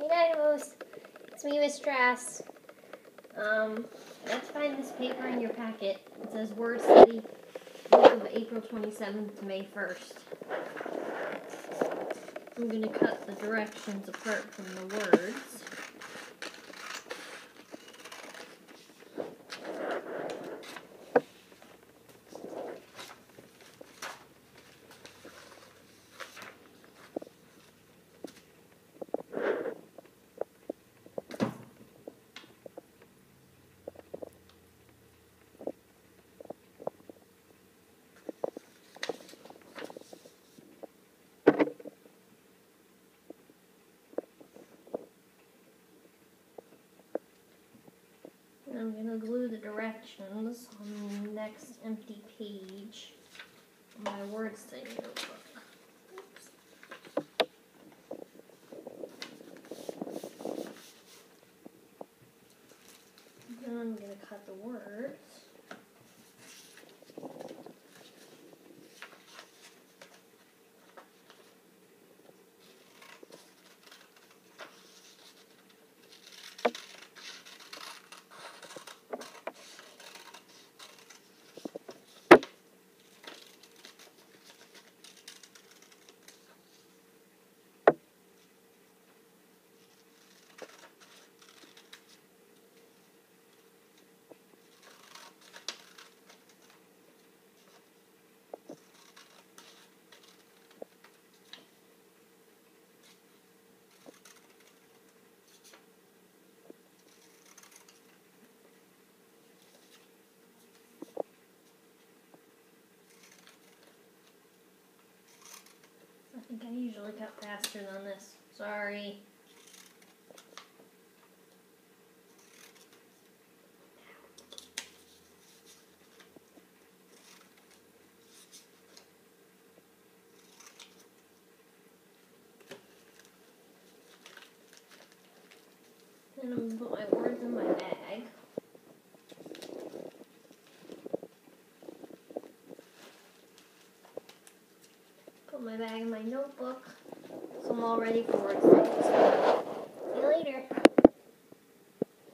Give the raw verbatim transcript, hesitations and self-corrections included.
Hey Dynamos, it's me, Miss Trass. Um, let's find this paper in your packet. It says Word Study, week of April twenty-seventh to May first. I'm going to cut the directions apart from the words. I'm going to glue the directions on the next empty page on my Word Study notebook. Oops. Then I'm going to cut the words. I think I usually cut faster than this. Sorry. Then I'm going to put my words in my bag. Put my bag in my notebook. So I'm all ready for Word Study. See you later.